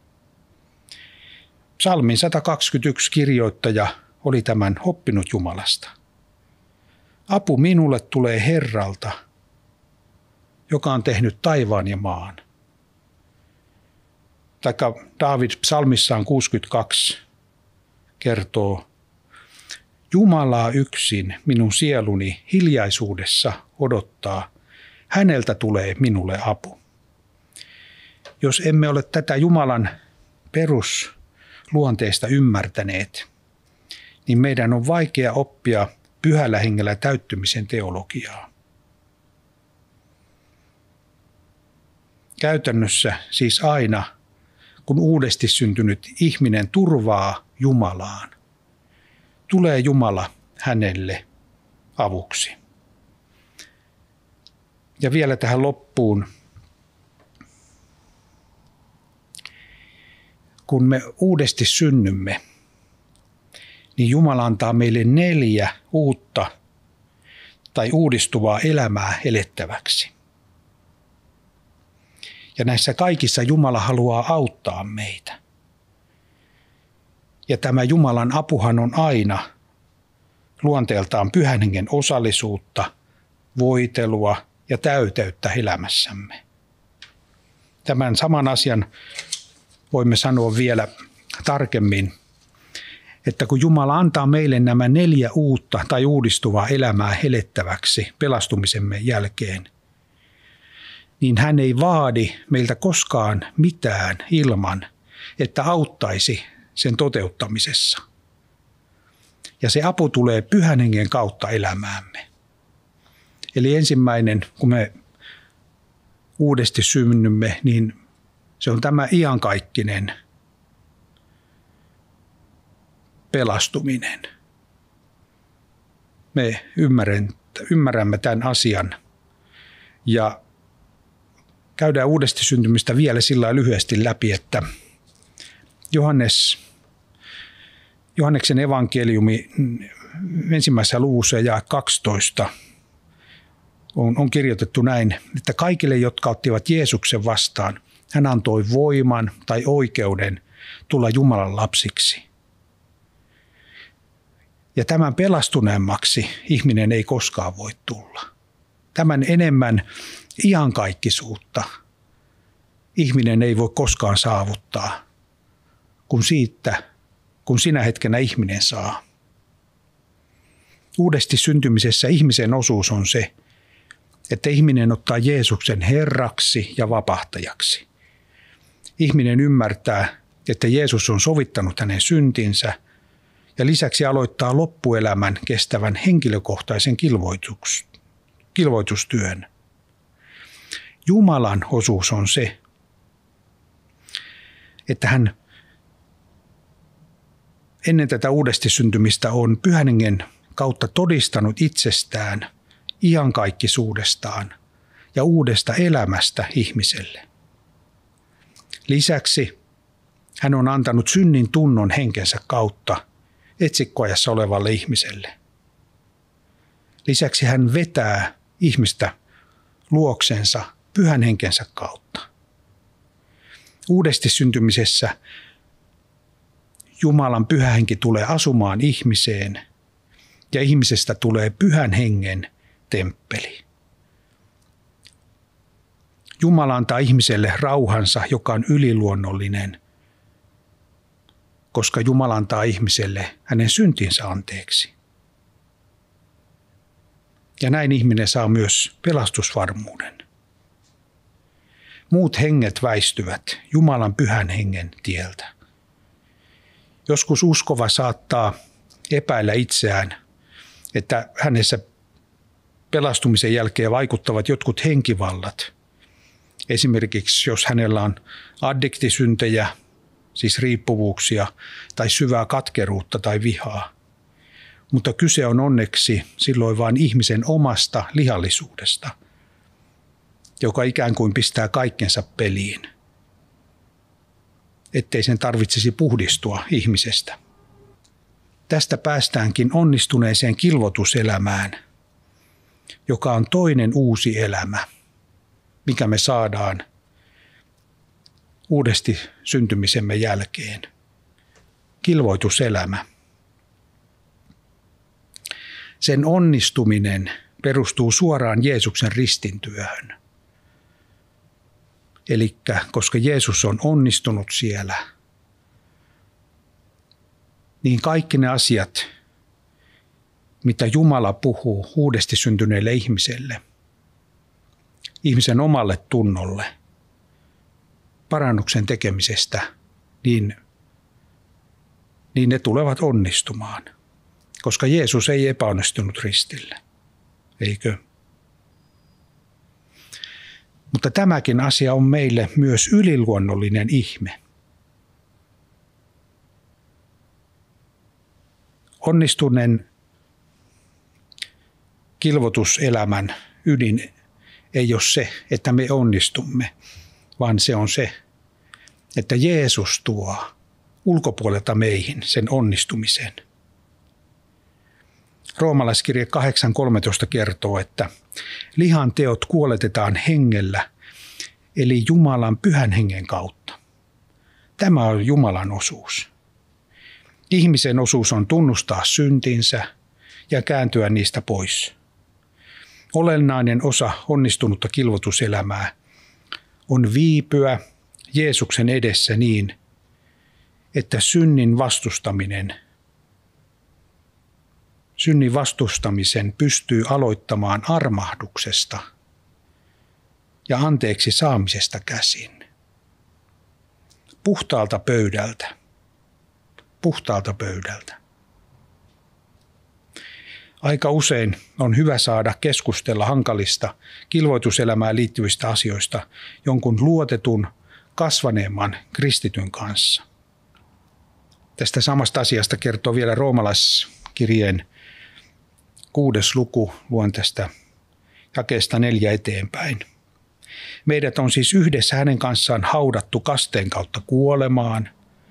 Psalmin sata kaksikymmentäyksi kirjoittaja oli tämän oppinut Jumalasta. Apu minulle tulee Herralta, joka on tehnyt taivaan ja maan. Taikka Daavid psalmissaan kuusikymmentäkaksi kertoo, Jumalaa yksin minun sieluni hiljaisuudessa odottaa, häneltä tulee minulle apu. Jos emme ole tätä Jumalan perusluonteesta ymmärtäneet, niin meidän on vaikea oppia Pyhällä Hengellä täyttymisen teologiaa. Käytännössä siis aina, kun uudesti syntynyt ihminen turvaa Jumalaan, tulee Jumala hänelle avuksi. Ja vielä tähän loppuun, kun me uudesti synnymme, niin Jumala antaa meille neljä uutta tai uudistuvaa elämää elettäväksi. Ja näissä kaikissa Jumala haluaa auttaa meitä. Ja tämä Jumalan apuhan on aina luonteeltaan Pyhän Hengen osallisuutta, voitelua ja täyteyttä elämässämme. Tämän saman asian voimme sanoa vielä tarkemmin, että kun Jumala antaa meille nämä neljä uutta tai uudistuvaa elämää elettäväksi pelastumisemme jälkeen, niin hän ei vaadi meiltä koskaan mitään ilman, että auttaisi sen toteuttamisessa. Ja se apu tulee Pyhän Hengen kautta elämäämme. Eli ensimmäinen, kun me uudesti synnymme, niin se on tämä iankaikkinen pelastuminen. Me ymmärrämme tämän asian ja käydään uudesti syntymistä vielä sillä lyhyesti läpi, että Johannes, Johanneksen evankeliumi ensimmäisessä luvussa ja kaksitoista on, on kirjoitettu näin, että kaikille, jotka ottivat Jeesuksen vastaan, hän antoi voiman tai oikeuden tulla Jumalan lapsiksi. Ja tämän pelastuneemmaksi ihminen ei koskaan voi tulla. Tämän enemmän iankaikkisuutta ihminen ei voi koskaan saavuttaa, kun siitä, kun sinä hetkenä ihminen saa. Uudesti syntymisessä ihmisen osuus on se, että ihminen ottaa Jeesuksen Herraksi ja vapahtajaksi. Ihminen ymmärtää, että Jeesus on sovittanut hänen syntinsä ja lisäksi aloittaa loppuelämän kestävän henkilökohtaisen kilvoitus, kilvoitustyön. Jumalan osuus on se, että hän ennen tätä uudesti syntymistä on Pyhän Hengen kautta todistanut itsestään, iankaikkisuudestaan ja uudesta elämästä ihmiselle. Lisäksi hän on antanut synnin tunnon henkensä kautta etsikkoajassa olevalle ihmiselle. Lisäksi hän vetää ihmistä luoksensa Pyhän Henkensä kautta. Uudesti syntymisessä Jumalan Pyhä Henki tulee asumaan ihmiseen ja ihmisestä tulee Pyhän Hengen temppeli. Jumala antaa ihmiselle rauhansa, joka on yliluonnollinen, koska Jumala antaa ihmiselle hänen syntinsä anteeksi. Ja näin ihminen saa myös pelastusvarmuuden. Muut henget väistyvät Jumalan Pyhän Hengen tieltä. Joskus uskova saattaa epäillä itseään, että hänessä pelastumisen jälkeen vaikuttavat jotkut henkivallat. Esimerkiksi jos hänellä on addiktisyntejä, siis riippuvuuksia, tai syvää katkeruutta tai vihaa. Mutta kyse on onneksi silloin vain ihmisen omasta lihallisuudesta, joka ikään kuin pistää kaikkensa peliin, ettei sen tarvitsisi puhdistua ihmisestä. Tästä päästäänkin onnistuneeseen kilvotuselämään, joka on toinen uusi elämä, mikä me saadaan uudesti syntymisemme jälkeen. Kilvoituselämä. Sen onnistuminen perustuu suoraan Jeesuksen ristintyöhön. Eli koska Jeesus on onnistunut siellä, niin kaikki ne asiat, mitä Jumala puhuu uudesti syntyneelle ihmiselle, ihmisen omalle tunnolle, parannuksen tekemisestä, niin, niin ne tulevat onnistumaan. Koska Jeesus ei epäonnistunut ristillä. Eikö? Mutta tämäkin asia on meille myös yliluonnollinen ihme. Onnistuneen kilvotuselämän ydin ei ole se, että me onnistumme, vaan se on se, että Jeesus tuo ulkopuolelta meihin sen onnistumisen. Roomalaiskirje kahdeksan kolmetoista kertoo, että lihan teot kuoletetaan hengellä, eli Jumalan Pyhän Hengen kautta. Tämä on Jumalan osuus. Ihmisen osuus on tunnustaa syntinsä ja kääntyä niistä pois. Olennainen osa onnistunutta kilvotuselämää on viipyä Jeesuksen edessä niin, että synnin vastustaminen Synnin vastustamisen pystyy aloittamaan armahduksesta ja anteeksi saamisesta käsin. Puhtaalta pöydältä. Puhtaalta pöydältä. Aika usein on hyvä saada keskustella hankalista kilvoituselämään liittyvistä asioista jonkun luotetun, kasvaneemman kristityn kanssa. Tästä samasta asiasta kertoo vielä roomalaiskirjeen kuudes luku, luen tästä jakeesta neljä eteenpäin. Meidät on siis yhdessä hänen kanssaan haudattu kasteen kautta kuolemaan,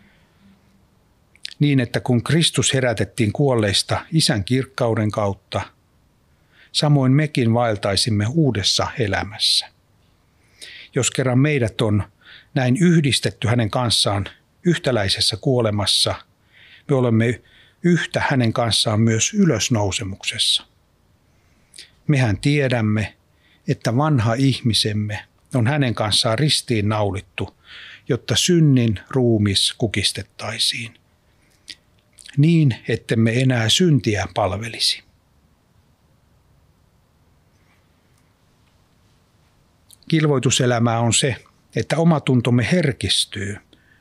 niin että kun Kristus herätettiin kuolleista Isän kirkkauden kautta, samoin mekin vaeltaisimme uudessa elämässä. Jos kerran meidät on näin yhdistetty hänen kanssaan yhtäläisessä kuolemassa, me olemme yhtä hänen kanssaan myös ylösnousemuksessa. Mehän tiedämme, että vanha ihmisemme on hänen kanssaan ristiin naulittu, jotta synnin ruumis kukistettaisiin, niin ettemme enää syntiä palvelisi. Kilvoituselämää on se, että omatuntomme herkistyy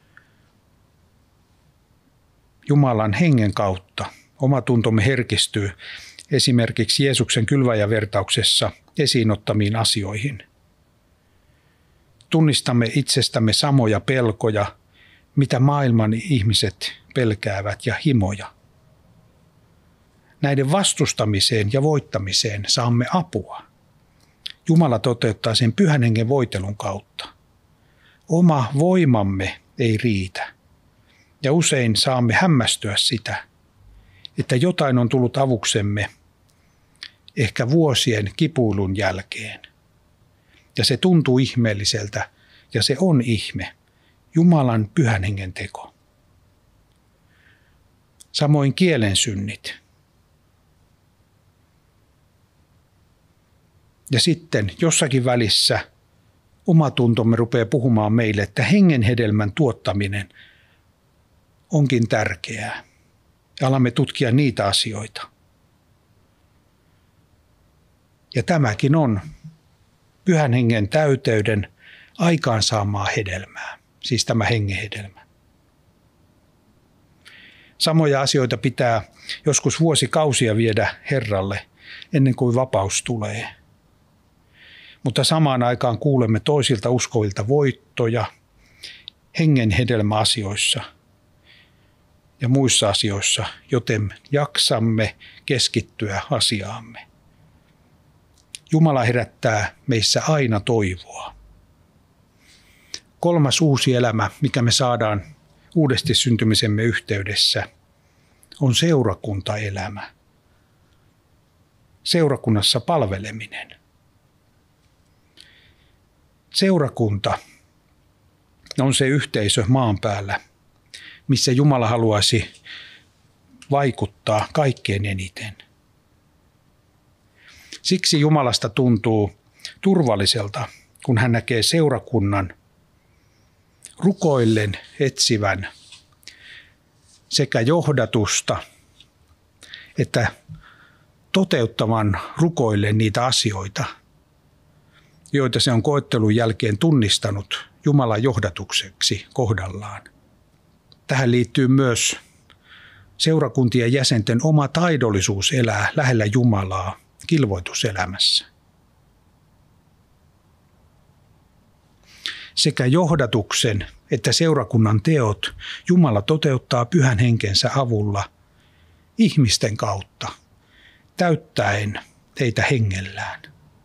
Jumalan hengen kautta. Omatuntomme herkistyy esimerkiksi Jeesuksen kylväjävertauksessa esiin ottamiin asioihin. Tunnistamme itsestämme samoja pelkoja, mitä maailman ihmiset pelkäävät, ja himoja. Näiden vastustamiseen ja voittamiseen saamme apua. Jumala toteuttaa sen Pyhän Hengen voitelun kautta. Oma voimamme ei riitä. Ja usein saamme hämmästyä sitä, että jotain on tullut avuksemme ehkä vuosien kipuilun jälkeen. Ja se tuntuu ihmeelliseltä, ja se on ihme, Jumalan Pyhän Hengen teko. Samoin kielen synnit. Ja sitten jossakin välissä omatuntomme rupeaa puhumaan meille, että hengen hedelmän tuottaminen onkin tärkeää. Ja alamme tutkia niitä asioita. Ja tämäkin on Pyhän Hengen täyteyden aikaansaamaa hedelmää, siis tämä hengen hedelmä. Samoja asioita pitää joskus vuosikausia viedä Herralle ennen kuin vapaus tulee. Mutta samaan aikaan kuulemme toisilta uskovilta voittoja hengen hedelmäasioissa ja muissa asioissa, joten jaksamme keskittyä asiaamme. Jumala herättää meissä aina toivoa. Kolmas uusi elämä, mikä me saadaan uudesti syntymisemme yhteydessä, on seurakuntaelämä. Seurakunnassa palveleminen. Seurakunta on se yhteisö maan päällä, missä Jumala haluaisi vaikuttaa kaikkein eniten. Siksi Jumalasta tuntuu turvalliselta, kun hän näkee seurakunnan rukoillen etsivän sekä johdatusta että toteuttavan rukoillen niitä asioita, joita se on koettelun jälkeen tunnistanut Jumalan johdatukseksi kohdallaan. Tähän liittyy myös seurakuntien jäsenten oma taidollisuus elää lähellä Jumalaa kilvoituselämässä. Sekä johdatuksen että seurakunnan teot Jumala toteuttaa Pyhän Henkensä avulla ihmisten kautta, täyttäen heitä hengellään.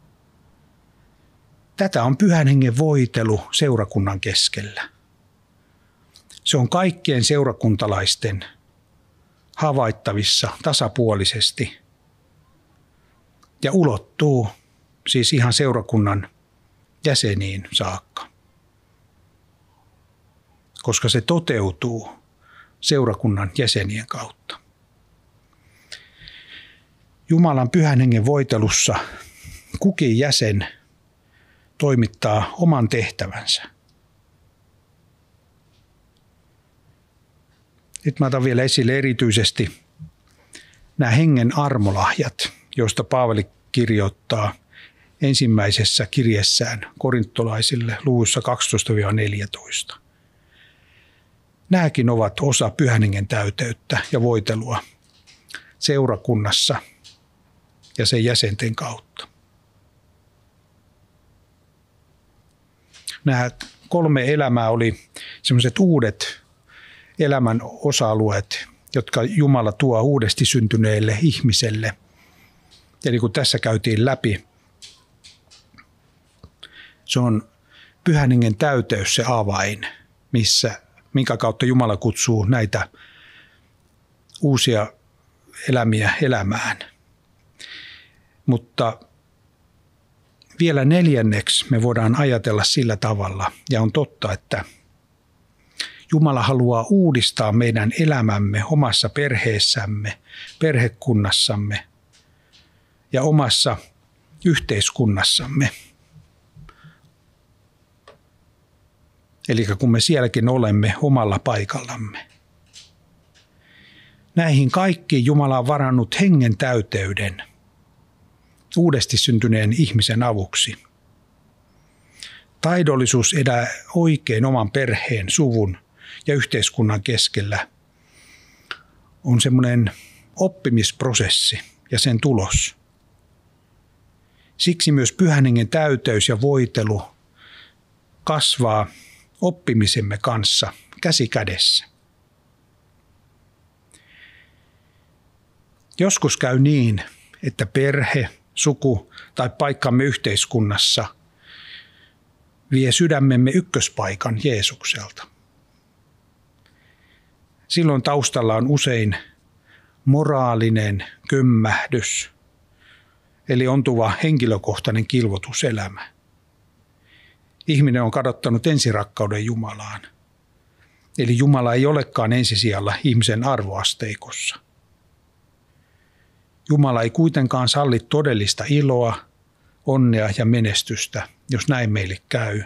Tätä on Pyhän Hengen voitelu seurakunnan keskellä. Se on kaikkien seurakuntalaisten havaittavissa tasapuolisesti ja ulottuu siis ihan seurakunnan jäseniin saakka, koska se toteutuu seurakunnan jäsenien kautta. Jumalan Pyhän Hengen voitelussa kukin jäsen toimittaa oman tehtävänsä. Nyt mä otan vielä esille erityisesti nämä hengen armolahjat, joista Paavali kirjoittaa ensimmäisessä kirjeessään korintolaisille luvussa kaksitoista neljätoista. Nämäkin ovat osa Pyhän Hengen täyteyttä ja voitelua seurakunnassa ja sen jäsenten kautta. Nämä kolme elämää oli sellaiset uudet elämän osa-alueet, jotka Jumala tuo uudesti syntyneelle ihmiselle. Ja niin kuin tässä käytiin läpi, se on Pyhän Hengen täyteys se avain, missä, minkä kautta Jumala kutsuu näitä uusia elämiä elämään. Mutta vielä neljänneksi me voidaan ajatella sillä tavalla, ja on totta, että Jumala haluaa uudistaa meidän elämämme omassa perheessämme, perhekunnassamme ja omassa yhteiskunnassamme. Eli kun me sielläkin olemme omalla paikallamme. Näihin kaikkiin Jumala on varannut hengen täyteyden uudesti syntyneen ihmisen avuksi. Taidollisuus elää oikein oman perheen, suvun ja yhteiskunnan keskellä on semmoinen oppimisprosessi ja sen tulos. Siksi myös pyhän hengen täyteys ja voitelu kasvaa oppimisemme kanssa käsi kädessä. Joskus käy niin, että perhe, suku tai paikkamme yhteiskunnassa vie sydämemme ykköspaikan Jeesukselta. Silloin taustalla on usein moraalinen kömmähdys, eli ontuva henkilökohtainen kilvotuselämä. Ihminen on kadottanut ensirakkauden Jumalaan, eli Jumala ei olekaan ensisijalla ihmisen arvoasteikossa. Jumala ei kuitenkaan salli todellista iloa, onnea ja menestystä, jos näin meille käy,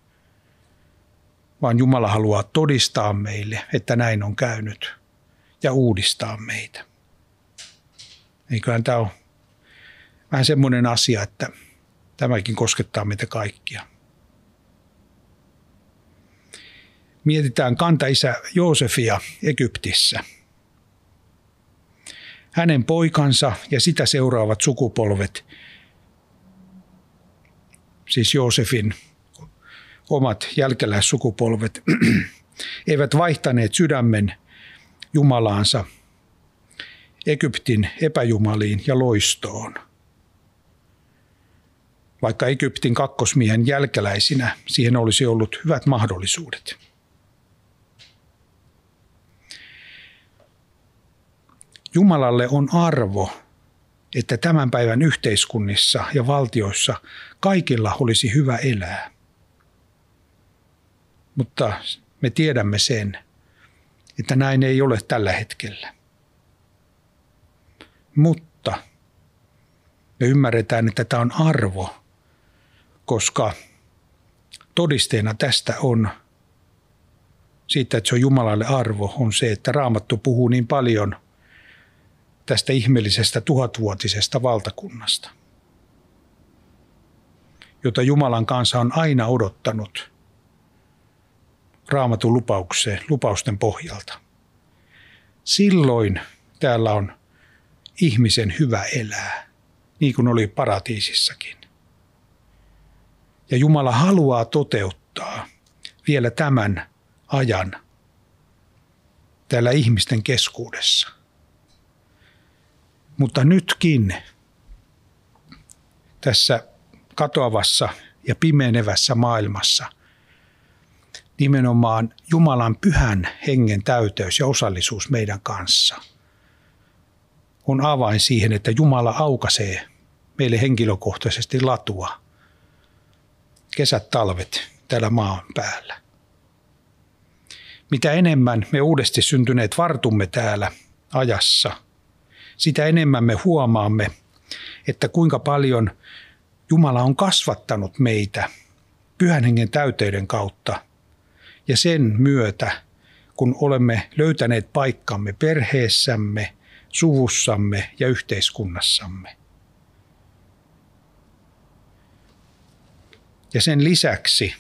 vaan Jumala haluaa todistaa meille, että näin on käynyt ja uudistaa meitä. Eiköhän tämä ole vähän semmoinen asia, että tämäkin koskettaa meitä kaikkia. Mietitään kantaisä Joosefia Egyptissä. Hänen poikansa ja sitä seuraavat sukupolvet, siis Joosefin omat jälkeläissukupolvet, eivät vaihtaneet sydämen Jumalaansa Egyptin epäjumaliin ja loistoon. Vaikka Egyptin kakkosmiehen jälkeläisinä siihen olisi ollut hyvät mahdollisuudet. Jumalalle on arvo, että tämän päivän yhteiskunnissa ja valtioissa kaikilla olisi hyvä elää. Mutta me tiedämme sen, että näin ei ole tällä hetkellä. Mutta me ymmärretään, että tämä on arvo, koska todisteena tästä on, siitä että se on Jumalalle arvo, on se, että Raamattu puhuu niin paljon tästä ihmeellisestä tuhatvuotisesta valtakunnasta, jota Jumalan kansa on aina odottanut Raamatun lupaukseen, lupausten pohjalta. Silloin täällä on ihmisen hyvä elää, niin kuin oli paratiisissakin. Ja Jumala haluaa toteuttaa vielä tämän ajan täällä ihmisten keskuudessa. Mutta nytkin tässä katoavassa ja pimeinevässä maailmassa nimenomaan Jumalan pyhän hengen täyteys ja osallisuus meidän kanssa on avain siihen, että Jumala aukaisee meille henkilökohtaisesti latua kesät, talvet täällä maan päällä. Mitä enemmän me uudesti syntyneet vartumme täällä ajassa, sitä enemmän me huomaamme, että kuinka paljon Jumala on kasvattanut meitä pyhän hengen täyteyden kautta ja sen myötä, kun olemme löytäneet paikkamme perheessämme, suvussamme ja yhteiskunnassamme. Ja sen lisäksi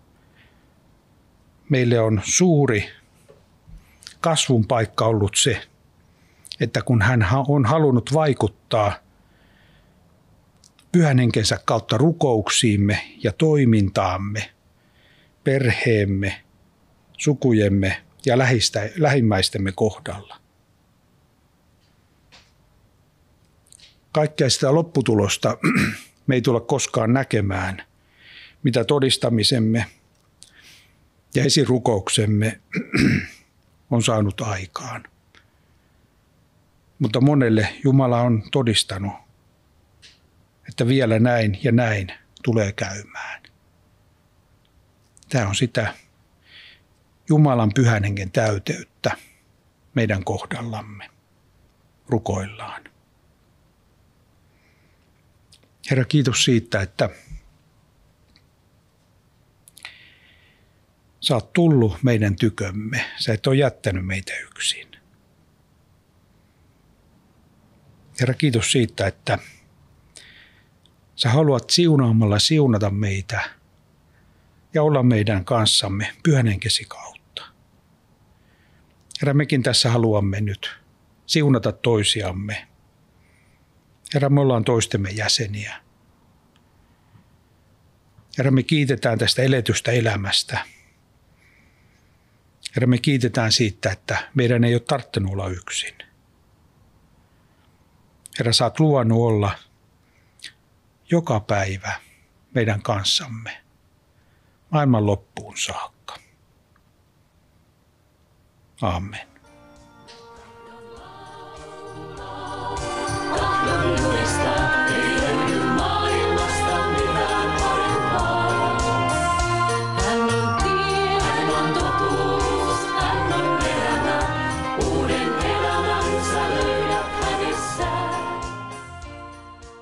meille on suuri kasvun paikka ollut se, että kun hän on halunnut vaikuttaa pyhän henkensä kautta rukouksiimme ja toimintaamme, perheemme, sukujemme ja lähistä, lähimmäistemme kohdalla. Kaikkea sitä lopputulosta me ei tule koskaan näkemään, mitä todistamisemme ja esirukouksemme on saanut aikaan. Mutta monelle Jumala on todistanut, että vielä näin ja näin tulee käymään. Tämä on sitä, Jumalan pyhän hengen täyteyttä meidän kohdallamme. Rukoillaan. Herra, kiitos siitä, että sä oot tullut meidän tykömme. Sä et ole jättänyt meitä yksin. Herra, kiitos siitä, että sä haluat siunaamalla siunata meitä ja olla meidän kanssamme pyhän henkesi kautta. Herra, mekin tässä haluamme nyt siunata toisiamme. Herra, me ollaan toistemme jäseniä. Herra, me kiitetään tästä eletystä elämästä. Herra, me kiitetään siitä, että meidän ei ole tarttunut olla yksin. Herra, sä oot luvannut olla joka päivä meidän kanssamme maailman loppuun saakka. Aamen.